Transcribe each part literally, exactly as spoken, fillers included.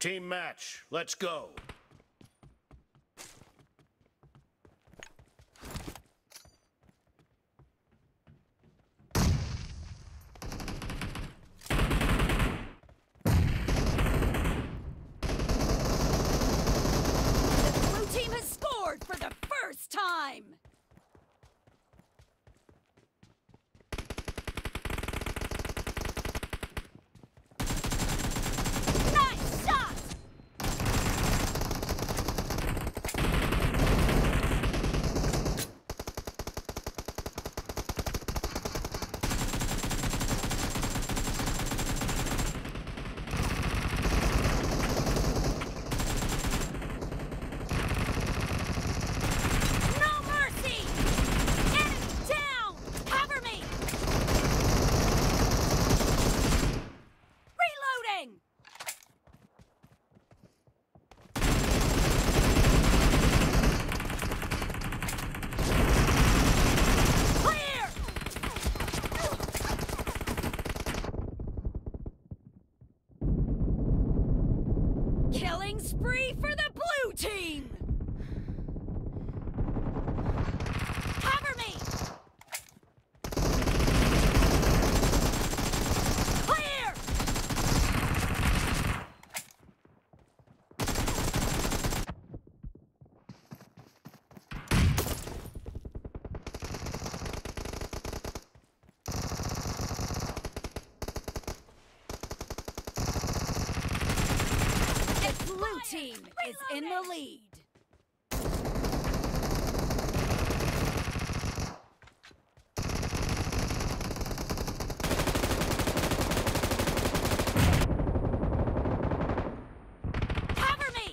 Team match, let's go. For the first time! Nice shot! Killing spree for the blue team! Cover me! Clear! Blue team is in the lead. Cover me!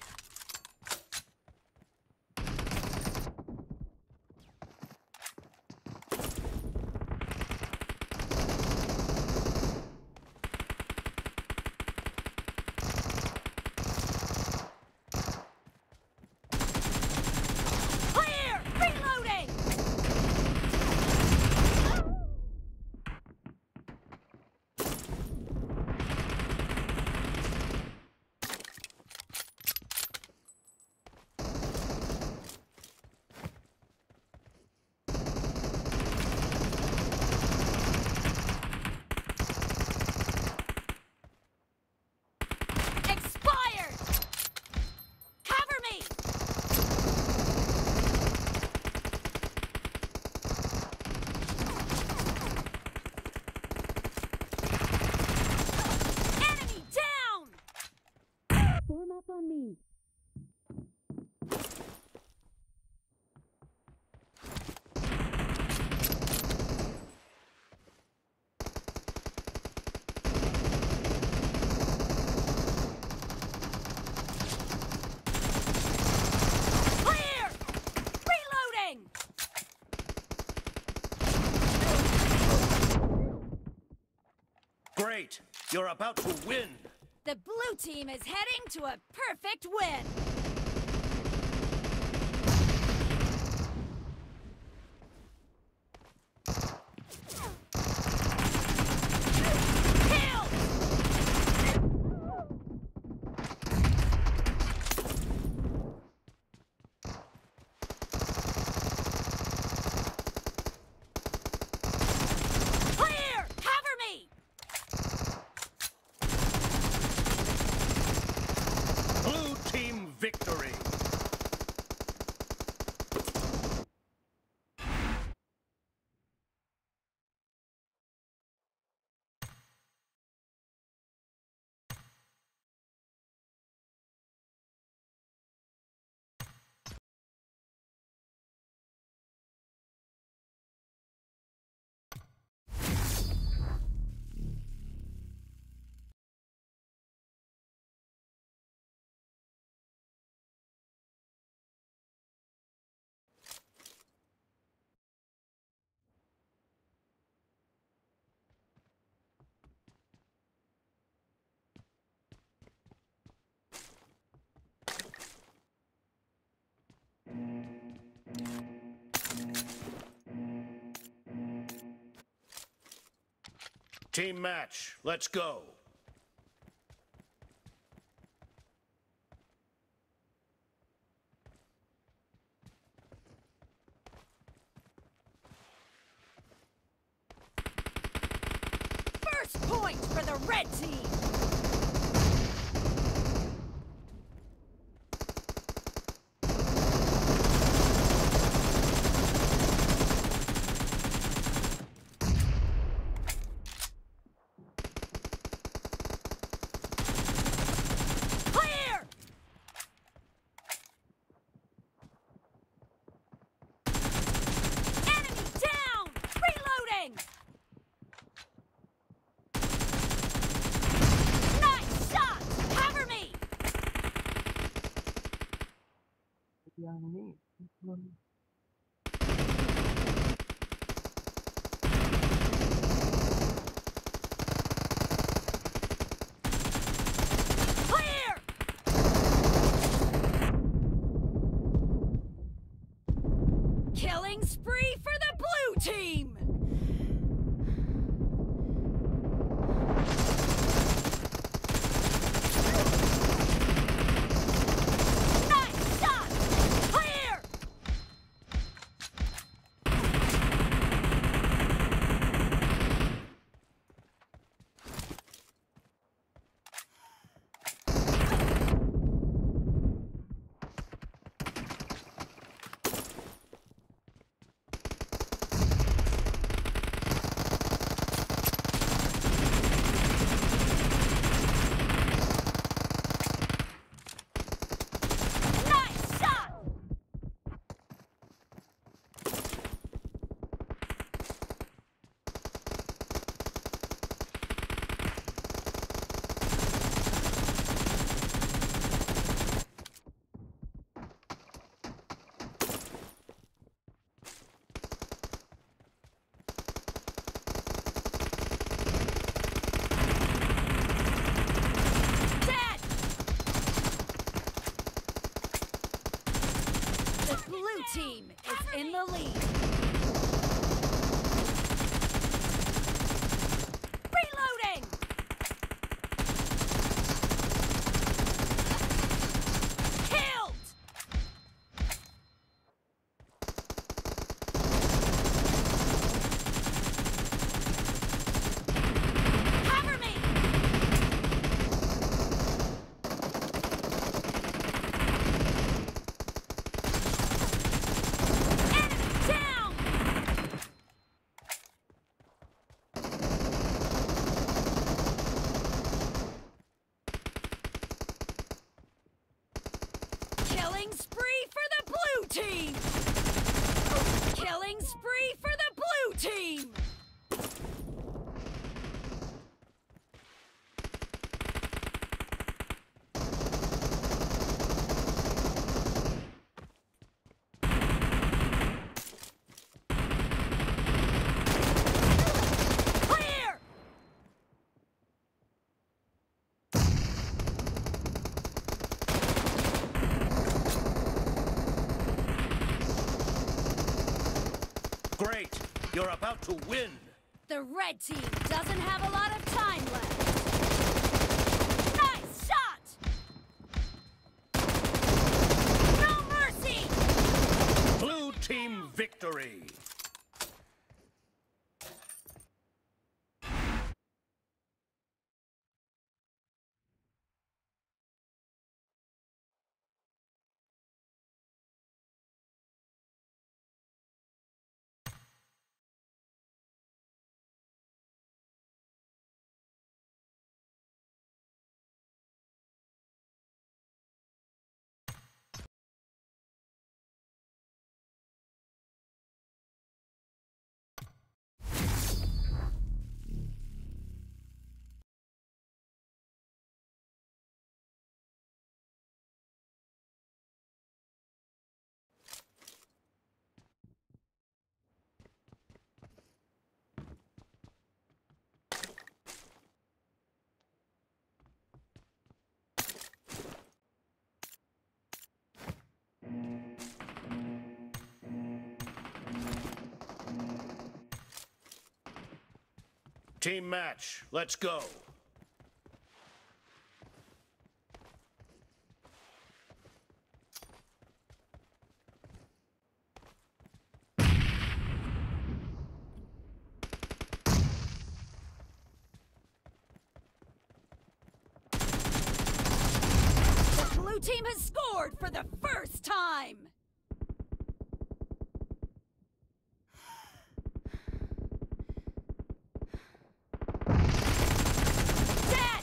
Form up on me. Clear! Reloading! Great! You're about to win! The blue team is heading to a perfect win! Kill! Clear! Cover me! Blue team victory! Team match, let's go. red team! Clear! Enemy down! Reloading! Nice shot! Cover me! Yang ini belum. Clear! Killing spree for the blue team! Nice shot! Clear! Nice shot! Dead! The blue team is in the lead. Reloading! Killed! Cover me! Enemy down! Killing spree for the blue team! Killing spree for the blue team! Clear! Great! You're about to win! The red team doesn't have a lot of time left. Nice shot! No mercy! Blue team victory! Team match, let's go. has scored for the first time! Dead!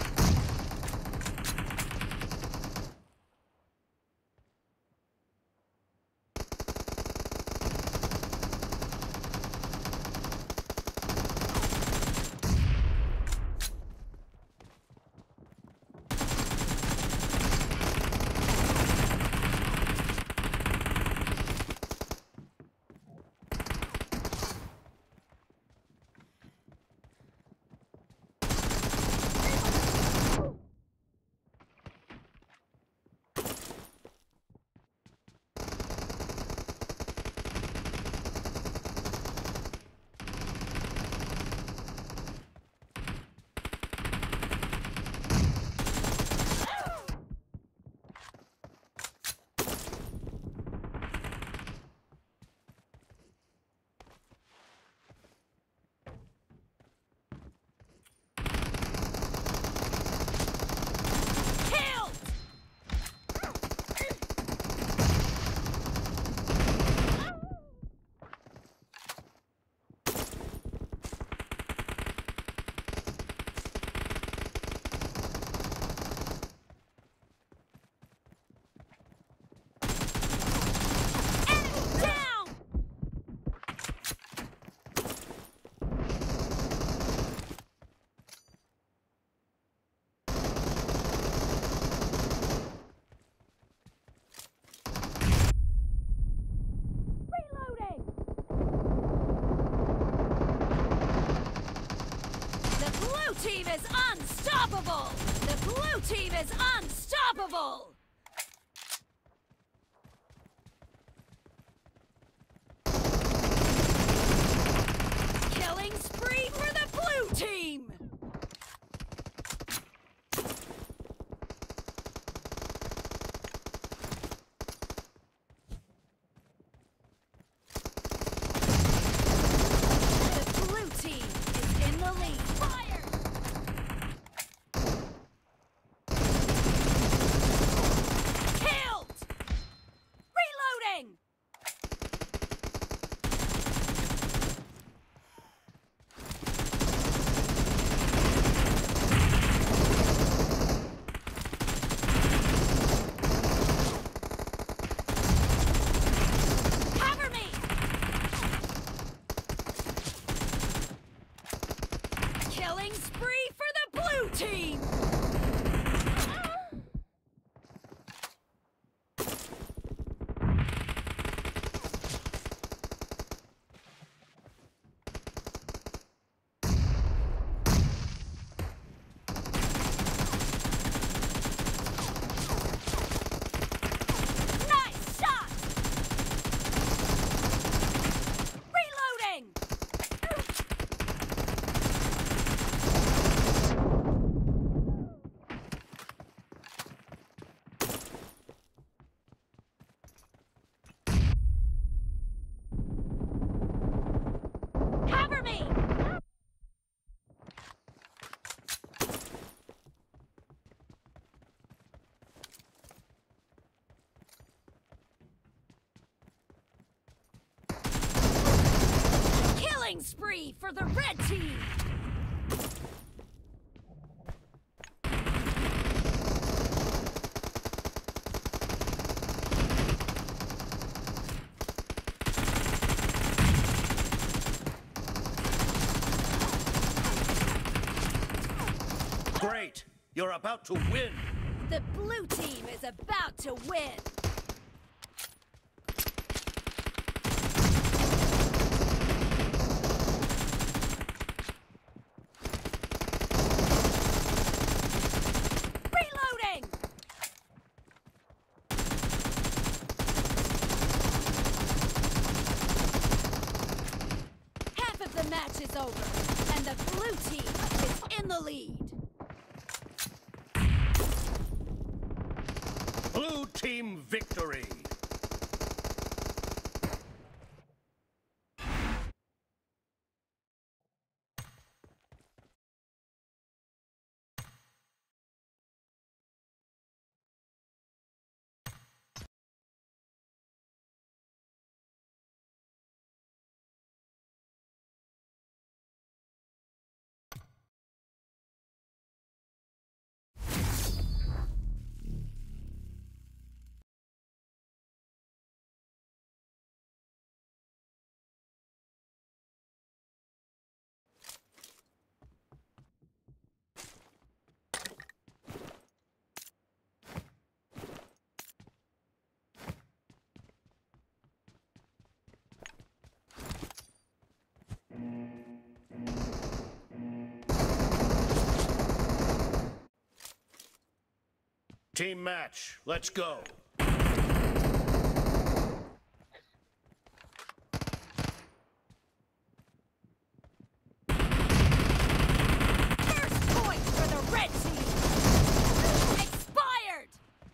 Team is unstoppable! The blue team is unstoppable! Killing spree for the blue team! The blue team is in the lead. Fire! Killing spree for the blue team! Nice shot! Reloading! Cover me! Killing spree for the red team! Great! You're about to win! The blue team is about to win! Reloading! Half of the match is over, and the blue team is in the lead. Blue team victory! Team match. Let's go. First point for the red team. Expired.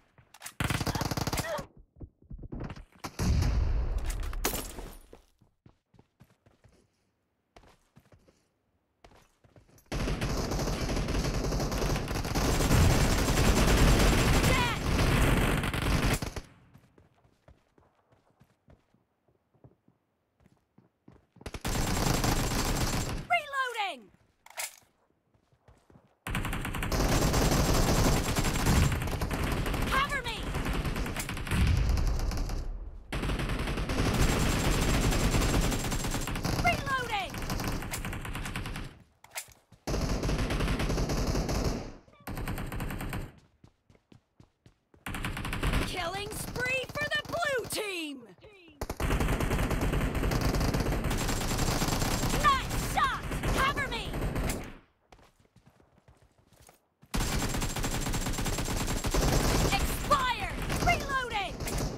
Cover me! Reloading! Killing spree for the blue team! Nice shot! Cover me! Expired! Reloading!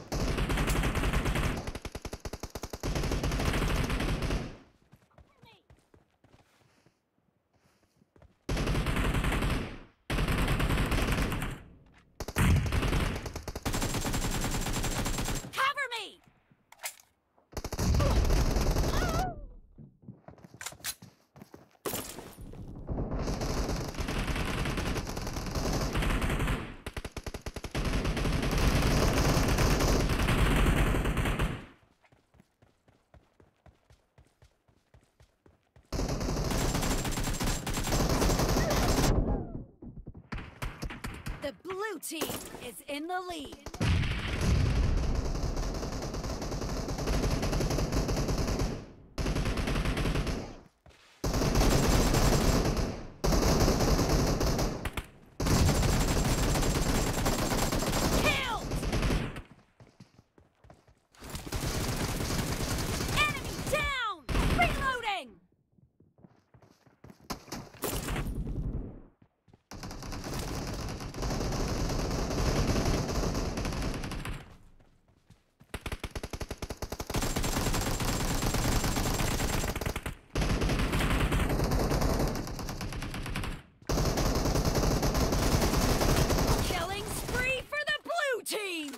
Cover me! The blue team is in the lead. Killed! Enemy down! Reloading! Killing spree for the blue team!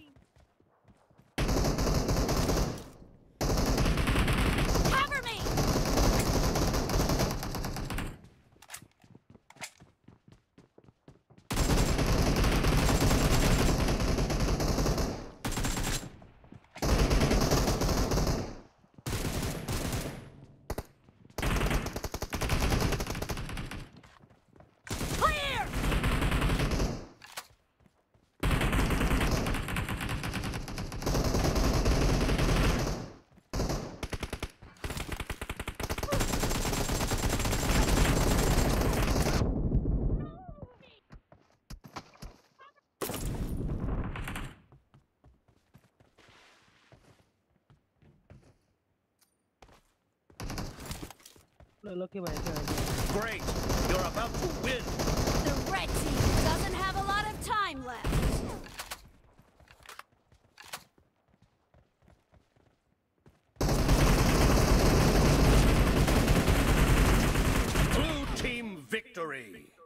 Cover me! Clear! Lo que va a decir. Great. You're about to win. The red team doesn't have a lot of time left. Blue team victory.